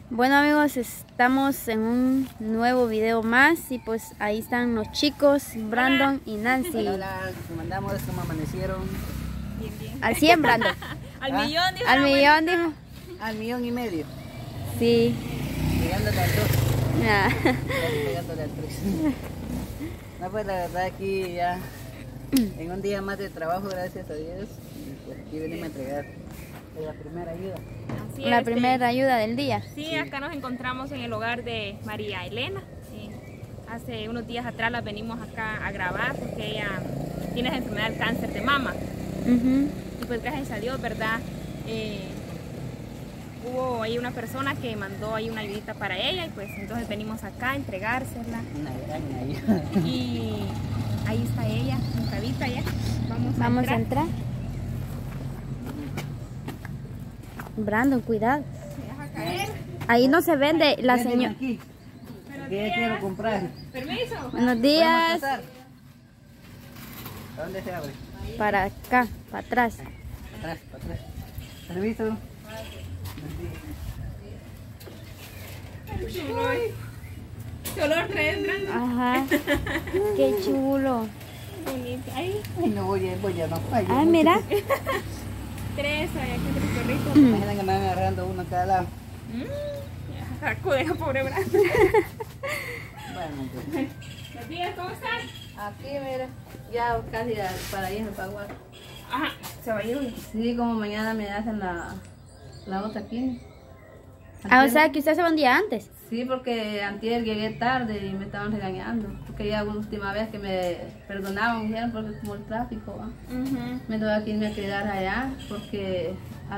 Bueno amigos, estamos en un nuevo video más y pues ahí están los chicos, Brandon y Nancy. Hola, ¿cómo andamos? ¿Cómo amanecieron? Bien, bien. Al 100, Brandon. Al millón, dijo. Al millón, dijo. Al 1,5 millones. Sí. Llegándole al 2. Ah. Llegándole al 3. No, pues la verdad aquí ya en un día más de trabajo, gracias a Dios. Y pues aquí venimos a entregar la primera ayuda. Así La es, primera ayuda del día. Sí, acá nos encontramos en el hogar de María Elena. Hace unos días atrás la venimos acá a grabar porque ella tiene la enfermedad del cáncer de mama. Y pues gracias a Dios, ¿verdad? Hubo ahí una persona que mandó ahí una ayudita para ella y pues entonces venimos acá a entregársela. Una gran ayuda. Y ahí está ella, sentadita ya. Vamos a entrar. Brandon, cuidado. Se deja caer. Ahí no se vende la señora. Aquí. ¿Qué quiero comprar? Permiso. Buenos días. ¿A dónde se abre? Para acá, para atrás. Para atrás, para atrás. Permiso. ¿Qué olor traes, Brandon? Ajá. Qué chulo. Bonito. Ay, No voy a no. Ay, mira. tres, ay, aquí tres perritos. Imagina que me van agarrando uno a cada lado. Sacude, pobre Brandon. Bueno, pues. Buenos días, ¿cómo están? Aquí, mira, ya casi para irme para Guaco. Ajá, se va a ir hoy. Sí, como mañana me hacen la otra quimio. Ah, o sea que usted se va un día antes. Sí, porque antier llegué tarde y me estaban regañando. Porque ya la última vez que me perdonaban, me dijeron, porque como el tráfico, ¿va? Me tuve que irme a quedar allá, porque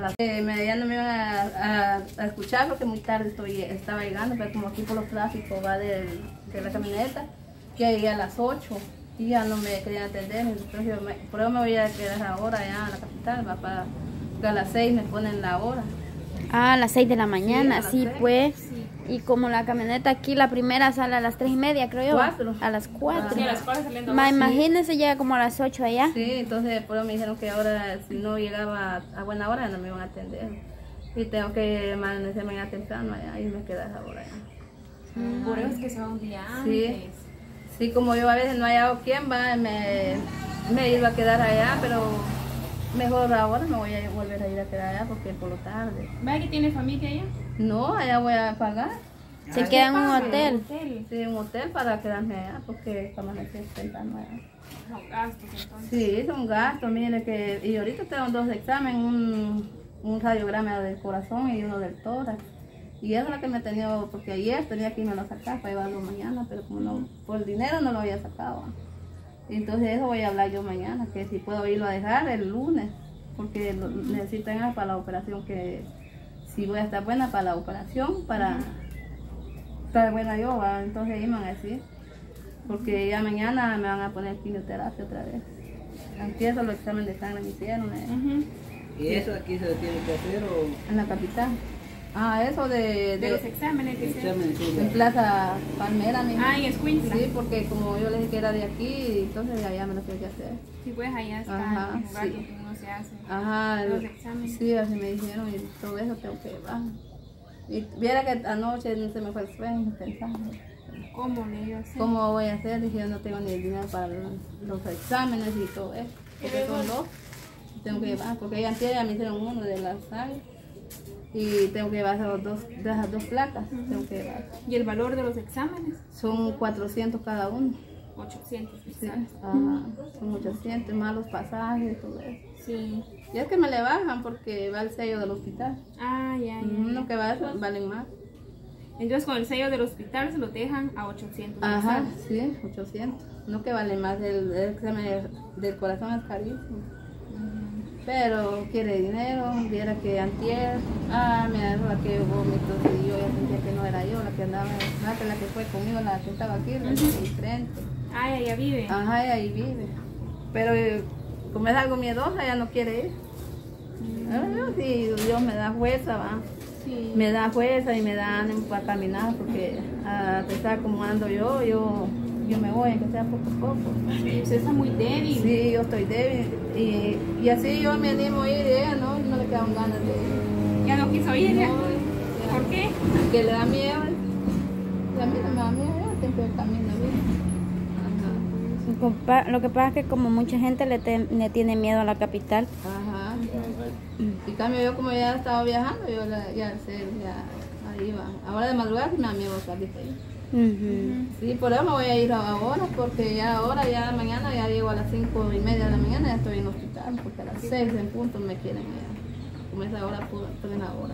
ya no me iban a escuchar porque muy tarde estaba llegando, pero como aquí por los tráficos va de la camioneta, ya llegué a las 8 y ya no me querían atender, entonces por eso me voy a quedar ahora allá en la capital, va para que a las 6 me ponen la hora. Ah, a las 6 de la mañana, Sí, sí, a las 6. pues. Y como la camioneta aquí, la primera sale a las 3:30, creo yo. 4. A las 4. Sí, a las 4 saliendo. Imagínense, llega como a las 8 allá. Sí, entonces por eso me dijeron que ahora si no llegaba a buena hora no me iban a atender. Y tengo que amanecer mañana temprano allá y me quedas ahora allá. Por eso es que se va un día antes. Sí, sí, como yo a veces no he hallado quién va, me iba a quedar allá, pero mejor ahora me voy a volver a ir a quedar allá porque por lo tarde. ¿Ve que tiene familia allá? No, allá voy a pagar. Se queda en un hotel. Sí, un hotel para quedarme allá porque para amanecer temprano allá. Son gastos entonces. Sí, es un gasto, mire que, y ahorita tengo 2 exámenes, un radiograma del corazón y uno del tórax. Y eso es lo que me he tenido, porque ayer tenía que irme a sacar para llevarlo mañana, pero como no, por el dinero no lo había sacado. Entonces eso voy a hablar yo mañana, que si puedo irlo a dejar el lunes, porque necesitan algo para la operación, que si voy a estar buena para la operación, para estar buena yo, ¿va? Entonces ahí me van a decir, porque ya mañana me van a poner quimioterapia otra vez. Empiezo los exámenes de sangre me hicieron ¿Y eso aquí se tiene que hacer o...? en la capital. Ah, eso De los exámenes que se Exámenes, sí, en Plaza Palmera, mi en Escuintla. sí, porque como yo les dije que era de aquí, entonces allá me lo tengo que hacer. Sí, pues allá está Ajá, el lugar sí. donde uno se hace Ajá, los exámenes. sí, así me dijeron y todo eso tengo que llevar. Y viera que anoche no se me fue el sueño pensando, ¿Cómo le iba a hacer? ¿cómo voy a hacer? Dije, yo no tengo ni el dinero para los exámenes y todo eso, porque son 2. Tengo que llevar, porque ella antes ya me hicieron uno de la sangre y tengo que llevar esas dos placas, tengo que llevar. ¿Y el valor de los exámenes? Son 400 cada uno. 800 Sí, quizás. ajá, son 800 más los pasajes y todo eso. Sí. Y es que me le bajan porque va el sello del hospital. Ah, ya. Uno que va valen más. Entonces con el sello del hospital se lo dejan a 800. Ajá, quizás. sí, 800. No que vale más, el examen del corazón es carísimo. Pero quiere dinero, viera que antier, me agarró la que vomito y yo ya sentía que no era yo la que andaba, la que fue conmigo, la que estaba aquí, enfrente. Ah, ella vive. Ajá, y ahí vive. Pero como es algo miedosa, ella no quiere ir. Sí, Dios me da fuerza, va. Sí. Me da fuerza y me da ánimo para caminar, porque a pesar como ando yo me voy, aunque sea poco a poco. Sí, usted está muy débil. Sí, yo estoy débil. Y así yo me animo a ir y ella no le quedan ganas de ir. Ya no quiso ir. No, ¿Por qué? porque le da miedo. A mí no me da miedo, yo siempre camino bien. Lo que pasa es que como mucha gente le tiene miedo a la capital. Ajá. En cambio yo como ya estaba viajando, yo ya sé, ya ahí va. Ahora de madrugada sí me da miedo salir de ahí. Sí, por eso me voy a ir ahora, porque ya ahora, ya mañana, ya llego a las 5:30 de la mañana, ya estoy en el hospital, porque a las 6 en punto me quieren ya. Como esa hora, estoy en la hora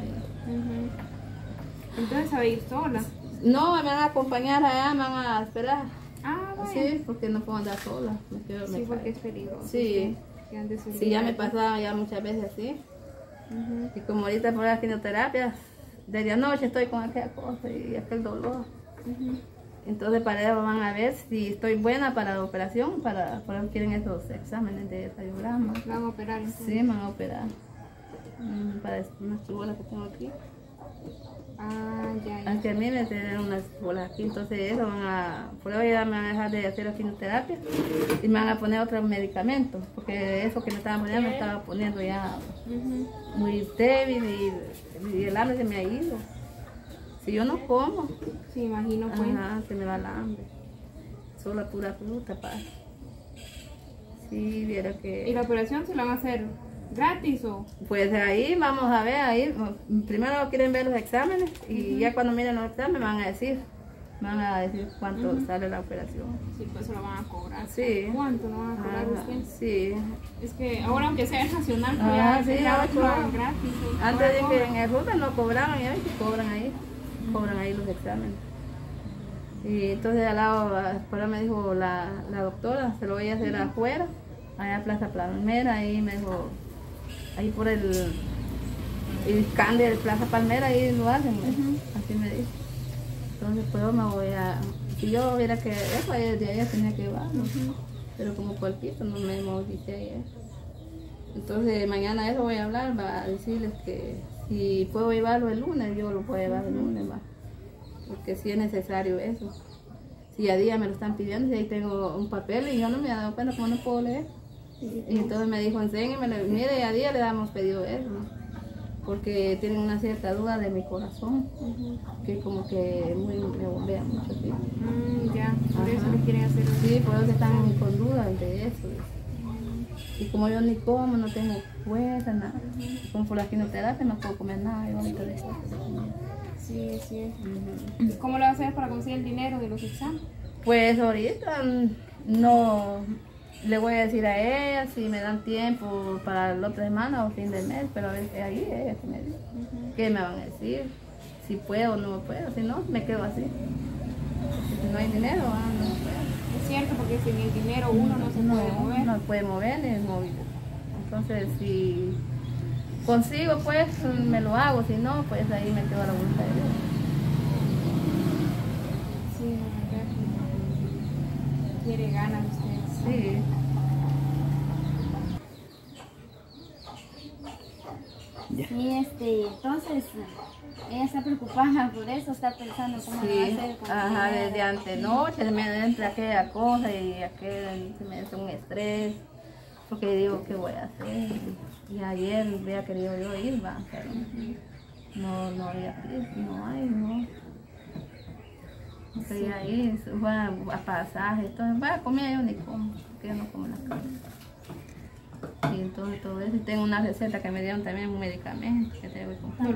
ya. Entonces, ¿sabe ir sola? No, me van a acompañar allá, me van a esperar. Ah, bueno. Sí, porque no puedo andar sola. Sí, porque es peligroso. Sí. Que andes sola. Sí, ya me pasaba ya muchas veces así. Y como ahorita por la quimioterapia, desde anoche estoy con aquella cosa y aquel dolor. Entonces para eso van a ver si estoy buena para la operación, por eso quieren esos exámenes de radiograma. ¿La van a operar entonces? Sí, me van a operar. Para unas bolas que tengo aquí. Ah, ya. Aunque a mí me tienen unas bolas aquí, entonces eso por eso ya me van a dejar de hacer la quimioterapia y me van a poner otros medicamentos, porque eso que me estaban poniendo me estaba poniendo ya muy débil y el hambre se me ha ido. Si yo no como, Sí, imagino pues. ajá, se me va el hambre. Solo la pura fruta, pasa. Sí, viera que... ¿Y la operación se la van a hacer gratis o...? Pues ahí vamos a ver, ahí primero quieren ver los exámenes y ya cuando miren los exámenes van a decir cuánto sale la operación. Sí, pues se lo van a cobrar. Sí. ¿Cuánto lo van a cobrar Ajá, usted? sí. Es que ahora aunque sea nacional, pues Ah, ya sí, ya ahora lo pagan cobran. gratis. Antes de que en el ruta no cobraban y ahora sí cobran ahí los exámenes. Y entonces al lado, ahora me dijo la doctora, se lo voy a hacer afuera, allá en Plaza Palmera, ahí me dijo, ahí por el scan de Plaza Palmera, ahí lo hacen, así me dijo. Entonces pues yo me voy a, si yo viera que eso de allá tenía que llevarlo, pero como cualquiera no me movilice ayer. Entonces mañana eso voy a hablar, va a decirles que si puedo llevarlo el lunes, yo lo puedo llevar el lunes, va. Porque sí es necesario eso. Si a día me lo están pidiendo, si ahí tengo un papel y yo no me he dado cuenta como no puedo leer. Y entonces me dijo, enséñeme, mire, a día le damos pedido eso, porque tienen una cierta duda de mi corazón, que como que me bombea mucho, ¿sí? Ya, por eso le quieren hacer eso. Sí, por eso están con dudas de eso. Y como yo ni como, no tengo fuerza, nada. Como por la quimioterapia no puedo comer nada, yo ahorita de eso. Sí, sí. ¿Y cómo le vas a hacer para conseguir el dinero de los exámenes? Pues ahorita no le voy a decir a ella si me dan tiempo para la otra semana o fin de mes, pero ahí ella que me dice qué me van a decir, si puedo o no puedo, si no me quedo así. Si no hay dinero, no puedo. Es cierto, porque sin el dinero uno no se puede mover. No puede mover ni es móvil. Entonces si consigo pues me lo hago, si no pues ahí me quedo a la voluntad de Dios. Sí, la verdad que quiere ganas usted. Sí. Sí, entonces ella está preocupada por eso, está pensando cómo le va a hacer. Ajá, desde antenoche me entra aquella cosa y se me entra un estrés, porque digo, ¿qué voy a hacer? Y ayer había querido yo ir, va, pero no había aquí, no hay, no. No quería ir, fue a pasaje, entonces, va a comer yo ni como, porque yo no como en la casa. Y entonces todo eso, y tengo una receta que me dieron también, un medicamento que tengo que comprar.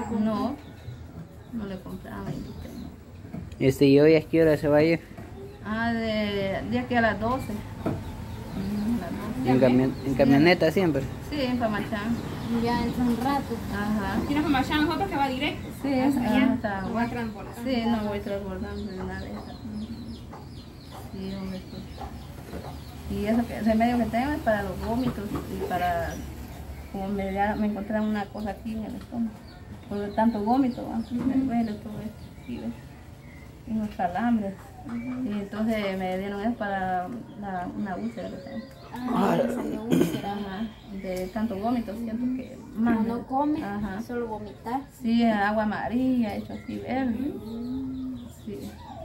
No le compraba. ¿Y hoy a qué hora se va a ir? De aquí a las 12. ¿En camioneta siempre? Sí, en Pamachán. Ya entra un rato. Ajá. ¿Tienes para marchar nosotros que va directo? Sí, No va a transbordar. Sí, no voy transbordando de una vez. Sí, hombre, sí. Y eso que el remedio que tengo es para los vómitos y para, como me encontraron una cosa aquí en el estómago, por tanto vómito, me duele todo esto, aquí, ¿ves? Y unos calambres. Y entonces me dieron eso para una úlcera que tengo. Ajá, de tanto vómito siento que más. No come, ajá. solo vomitar. Sí, agua amarilla, hecho así verde. Sí.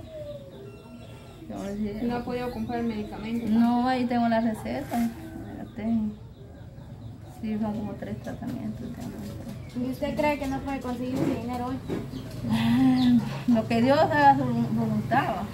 ¿No ha podido comprar el medicamento? No, ahí tengo la receta, la tengo. Sí, son como 3 tratamientos. ¿Y usted cree que no puede conseguir ese dinero hoy? Pero que Dios haga su voluntad. ¿Va?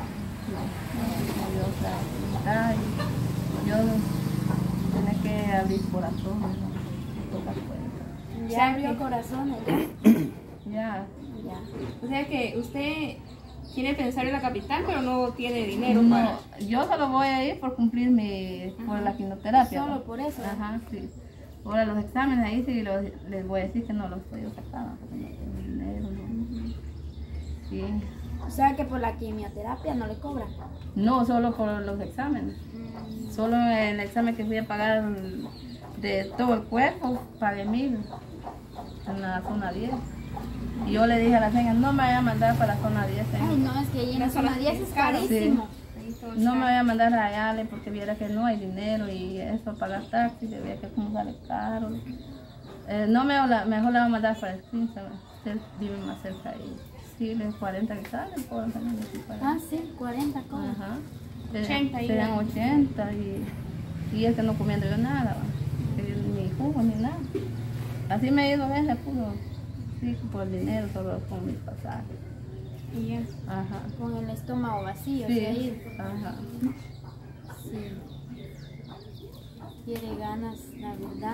Dios haga su voluntad y Dios tiene que abrir corazón, ¿no? Tocar puertas. Ya abrió corazones. Ya. O sea que usted quiere pensar en la capital, pero no tiene dinero No, para... yo solo voy a ir por cumplir por la quimioterapia. Solo ¿no? por eso. Ajá, sí. Ahora los exámenes ahí sí les voy a decir que no los estoy sacando porque no tengo dinero. ¿No? Sí. O sea que por la quimioterapia no le cobran. No, solo por los exámenes. Solo el examen que fui a pagar de todo el cuerpo, pagué 1,000 en la zona 10. Y yo le dije a la señora, no me vaya a mandar para la zona 10. Ay, no, es que ahí en la zona 10 es carísimo. No me vaya a mandar a Ayala porque viera que no hay dinero y eso pagar taxi, que vea que como sale caro. Mejor la voy a mandar para el 15, usted vive más cerca ahí. Sí, los 40 que salen, pueden salir de aquí para allá. Ah, sí, 40 cobran. Ajá. 80 serían 80 y es que no comiendo yo nada, ni jugo ni nada. Así me he ido a veces puro, sí, por el dinero, solo con mi pasaje. Y ya. Ajá. Con el estómago vacío, Sí. se ha ido. Ajá. Sí. Quiere ganas, la verdad.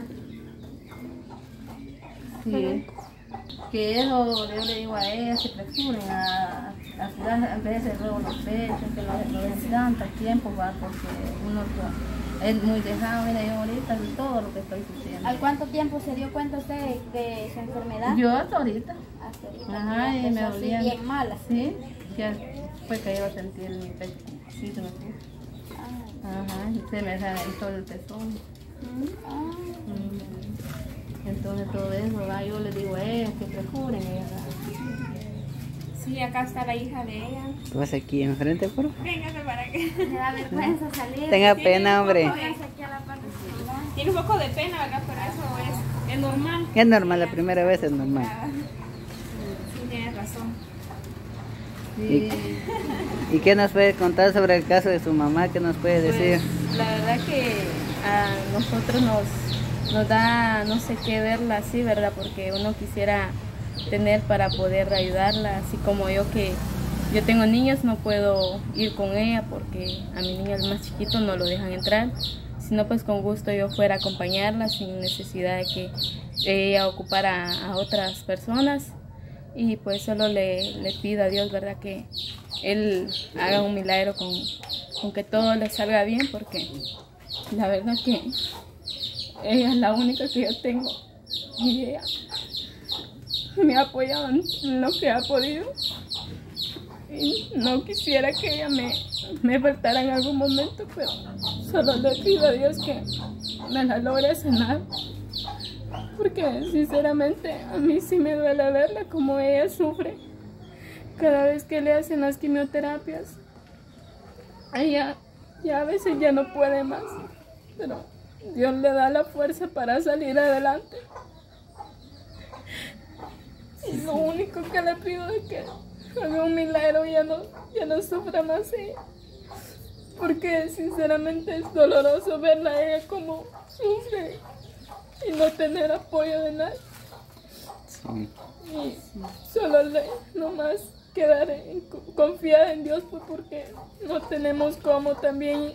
Sí. Que eso, yo le digo a ella que prefieren a sudar a veces luego los pechos, que no les dan tiempo, va, porque uno es muy dejado. Mira, yo ahorita de todo lo que estoy sufriendo. ¿Al cuánto tiempo se dio cuenta usted de su enfermedad? Yo hasta ahorita. Hasta ahorita. Ajá, que ya y me empezó así dolían. bien mala. Sí, ya fue que yo sentí en mi pecho. Sí, se me fue. Ah, Ajá, y se me hizo el pezón. ah. Entonces todo eso, ¿va? Yo le digo a ella que procuren ella. Sí, acá está la hija de ella. ¿Tú vas aquí enfrente, por favor? Véngase para que... Me da vergüenza salir. Tenga pena, hombre. Pónganse aquí a la parte celular. Tiene un poco de pena, ¿verdad? Pero eso es normal. Es normal, la primera vez es normal. Sí, tienes razón. Sí, ¿Y qué nos puede contar sobre el caso de su mamá? ¿Qué nos puede decir? Pues, la verdad que a nosotros nos da no sé qué verla así, ¿verdad? Porque uno quisiera tener para poder ayudarla, así como yo que yo tengo niños, no puedo ir con ella porque a mi niño el más chiquito no lo dejan entrar, sino pues con gusto yo fuera a acompañarla sin necesidad de que ella ocupara a otras personas. Y pues solo le pido a Dios, ¿verdad? Que Él haga un milagro con que todo le salga bien, porque la verdad que ella es la única que yo tengo y ella me ha apoyado en lo que ha podido. Y no quisiera que ella me faltara en algún momento, pero solo le pido a Dios que me la logre sanar. Porque sinceramente a mí sí me duele verla como ella sufre cada vez que le hacen las quimioterapias. Ella ya a veces ya no puede más, pero Dios le da la fuerza para salir adelante. Y lo único que le pido es que haga un milagro y ya no sufra más ella. Porque sinceramente es doloroso verla a ella como sufre y no tener apoyo de nadie. Sí. Y solo nomás quedar confiada en Dios, pues, porque no tenemos cómo también,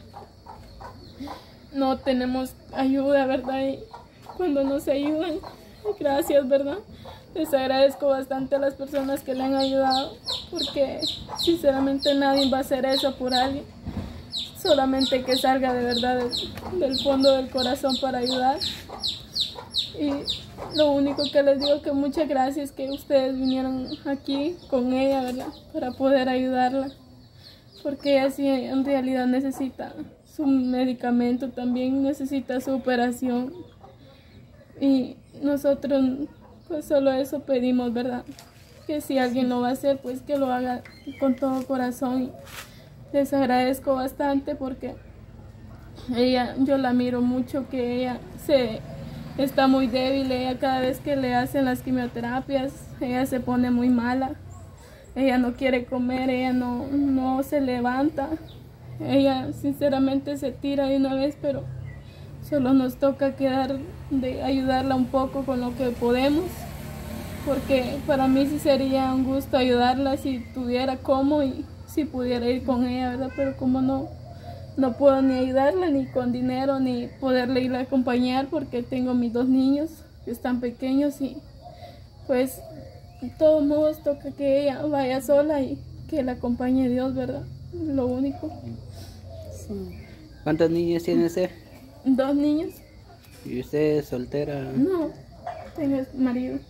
no tenemos ayuda, ¿verdad? Y cuando nos ayudan, gracias, ¿verdad? Les agradezco bastante a las personas que le han ayudado, porque sinceramente nadie va a hacer eso por alguien. Solamente que salga de verdad del fondo del corazón para ayudar. Y lo único que les digo es que muchas gracias que ustedes vinieron aquí con ella, ¿verdad? Para poder ayudarla. Porque ella sí en realidad necesita su medicamento, también necesita su operación. Y nosotros pues solo eso pedimos, ¿verdad? Que si alguien lo va a hacer, pues que lo haga con todo corazón. Y les agradezco bastante porque ella, yo la miro mucho, que ella está muy débil. Ella cada vez que le hacen las quimioterapias, ella se pone muy mala. Ella no quiere comer, ella no se levanta. Ella sinceramente se tira de una vez, pero solo nos toca quedar de ayudarla un poco con lo que podemos. porque para mí sí sería un gusto ayudarla si tuviera cómo y si pudiera ir con ella, ¿verdad? Pero como no puedo ni ayudarla ni con dinero ni poderle ir a acompañar porque tengo mis 2 niños que están pequeños y pues de todos modos toca que ella vaya sola y que la acompañe Dios, ¿verdad? Lo único. Sí. ¿Cuántos niños tiene usted? 2 niños. ¿Y usted es soltera? No, tengo marido.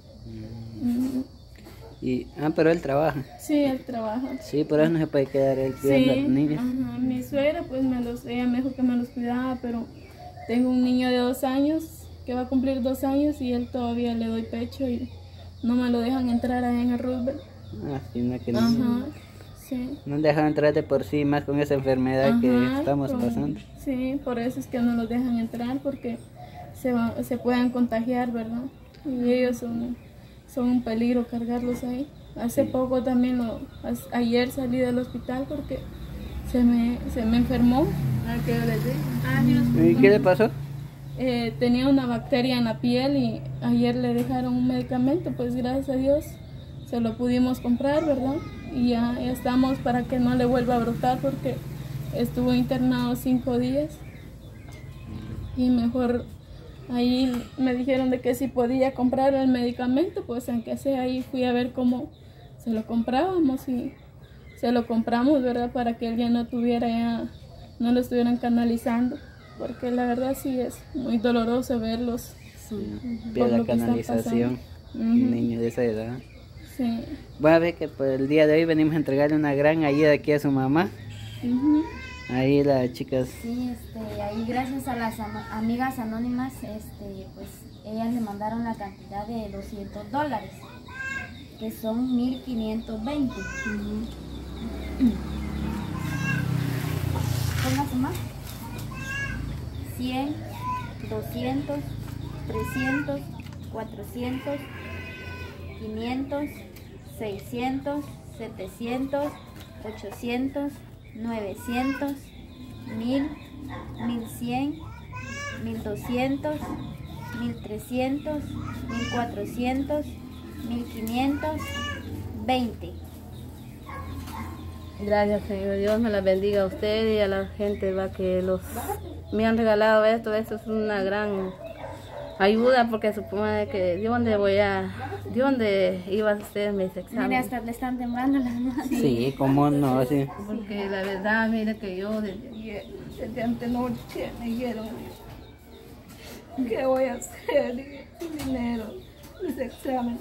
Pero él trabaja. Sí, él trabaja. Sí, por eso no se puede quedar él cuidando a los niños. Ajá. Mi suegra pues ella me dijo que me los cuidaba, pero tengo un niño de 2 años que va a cumplir 2 años y él todavía le doy pecho y no me lo dejan entrar ahí en el Roosevelt. Sí, no, que no. Ajá, sí. No dejan entrar de por sí, más con esa enfermedad que estamos pasando. Sí, por eso es que no los dejan entrar porque se puedan contagiar, ¿verdad? Y ellos son un peligro cargarlos ahí. Hace poco también, ayer salí del hospital porque se me enfermó. ¿Y qué le pasó? Tenía una bacteria en la piel y ayer le dejaron un medicamento, pues gracias a Dios se lo pudimos comprar, ¿verdad? Y ya estamos para que no le vuelva a brotar porque estuvo internado 5 días y mejor ahí me dijeron de que si podía comprar el medicamento, pues aunque sea ahí fui a ver cómo se lo comprábamos y se lo compramos, ¿verdad? Para que él ya no lo estuvieran canalizando, porque la verdad sí es muy doloroso verlos. Por la canalización, un niño de esa edad. Sí. Bueno, a ver que por el día de hoy venimos a entregarle una gran ayuda aquí a su mamá. Ahí las chicas. Sí, ahí gracias a las amigas anónimas, pues ellas le mandaron la cantidad de $200, que son 1.520. Póngase más. 100, 200, 300, 400, 500, 600, 700, 800, 900, 1000, 1100, 1200, 1300, 1400, 1500, 20. Gracias, Señor. Dios me la bendiga a usted y a la gente que me han regalado esto. Esto es una gran ayuda porque supone que ¿de dónde iba a hacer mis exámenes? Mire, hasta le están temblando las manos. Sí, cómo no, sí. Porque la verdad, mire que yo desde antenoche me dieron. ¿Qué voy a hacer? Sin dinero, mis exámenes.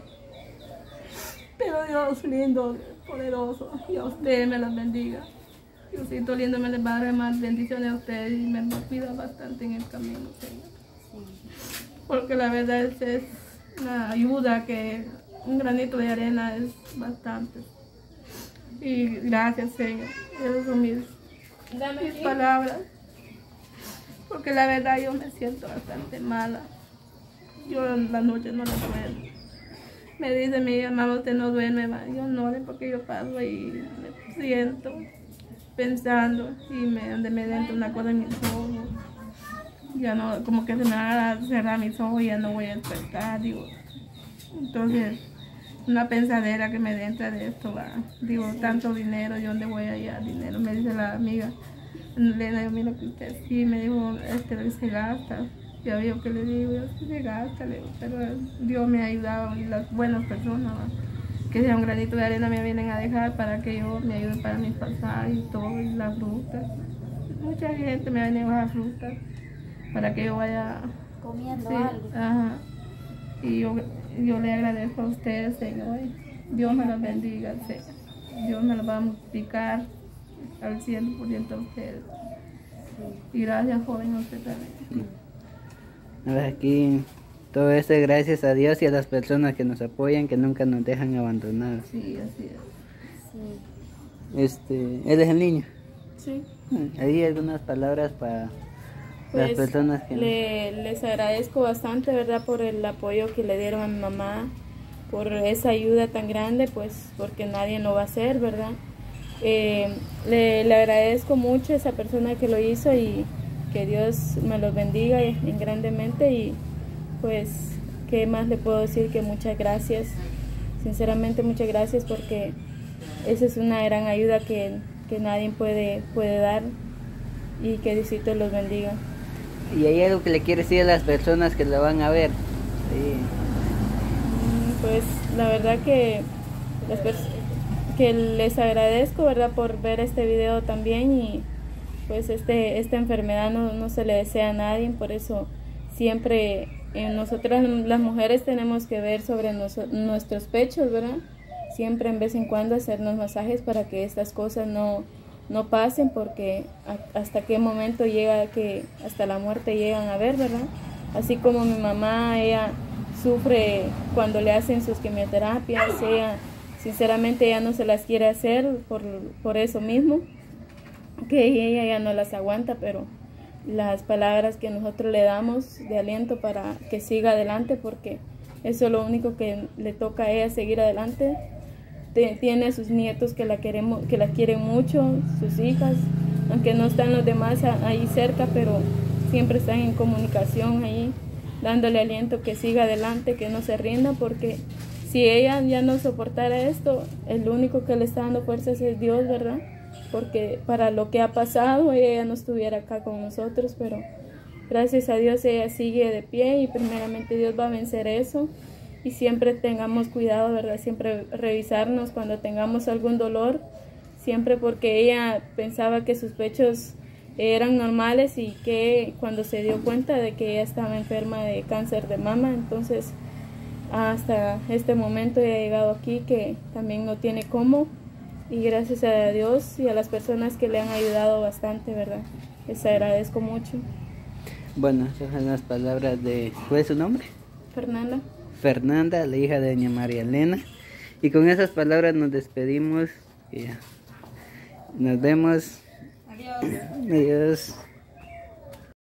Pero Dios lindo, poderoso, y a usted me las bendiga. Diosito lindo me les va a dar más bendiciones a usted y me cuida bastante en el camino, Señor. Porque la verdad es una ayuda que un granito de arena es bastante. Y gracias, Señor. Esas son mis palabras. Porque la verdad yo me siento bastante mala. Yo en la noche no la duermo. Me dice mi mamá, usted no duerme más. Yo no, porque yo paso y me siento pensando y donde me entra una cosa en mis ojos. Ya no, como que se me van a cerrar mis ojos y ya no voy a despertar, digo. Entonces, una pensadera que me entra de esto, digo, tanto dinero, ¿yo dónde voy a hallar dinero? Me dice la amiga, Elena, yo miro que usted sí, me dijo, se gasta. Ya veo que le digo, se gasta, pero Dios me ha ayudado y las buenas personas, que sea un granito de arena me vienen a dejar para que yo me ayude para mis pasajes y todo, y las frutas. Mucha gente me ha venido a dejar frutas para que yo vaya comiendo algo. Ajá. Y yo le agradezco a ustedes, Señor. Dios me los bendiga, Señor. Dios me los va a multiplicar al 100% a ustedes. Y gracias, joven, a usted también. Aquí todo esto es gracias a Dios y a las personas que nos apoyan, que nunca nos dejan abandonar. Sí, así es. ¿Él es el niño? Sí. ¿Hay algunas palabras para las personas que les agradezco bastante, ¿verdad? Por el apoyo que le dieron a mi mamá, por esa ayuda tan grande, pues porque nadie lo va a hacer, ¿verdad? Le agradezco mucho a esa persona que lo hizo y que Dios me los bendiga grandemente y pues ¿qué más le puedo decir? Que muchas gracias, sinceramente muchas gracias, porque esa es una gran ayuda que nadie puede dar, y que Diosito los bendiga. ¿Y hay algo que le quiere decir a las personas que lo van a ver? Sí. Pues la verdad que les agradezco, ¿verdad?, por ver este video también, y pues esta enfermedad no se le desea a nadie, por eso siempre nosotras las mujeres tenemos que ver sobre nuestros pechos, ¿verdad? Siempre en vez en cuando hacernos masajes para que estas cosas no pasen, porque hasta qué momento llega que hasta la muerte llegan a ver, ¿verdad? Así como mi mamá, ella sufre cuando le hacen sus quimioterapias, sinceramente ella no se las quiere hacer por eso mismo, que ella ya no las aguanta, pero las palabras que nosotros le damos de aliento para que siga adelante, porque eso es lo único que le toca a ella, seguir adelante. Tiene sus nietos que la quieren mucho, sus hijas, aunque no están los demás ahí cerca, pero siempre están en comunicación ahí, dándole aliento que siga adelante, que no se rinda, porque si ella ya no soportara esto, el único que le está dando fuerzas es Dios, ¿verdad? Porque para lo que ha pasado, ella ya no estuviera acá con nosotros, pero gracias a Dios ella sigue de pie, y primeramente Dios va a vencer eso. Y siempre tengamos cuidado, ¿verdad? Siempre revisarnos cuando tengamos algún dolor, siempre, porque ella pensaba que sus pechos eran normales, y que cuando se dio cuenta de que ella estaba enferma de cáncer de mama, entonces hasta este momento ella ha llegado aquí, que también no tiene cómo, y gracias a Dios y a las personas que le han ayudado bastante, ¿verdad? Les agradezco mucho. Bueno, esas son las palabras de... ¿Cuál es su nombre? Fernanda, la hija de doña María Elena. Y con esas palabras nos despedimos. Y ya. Nos vemos. Adiós. Adiós.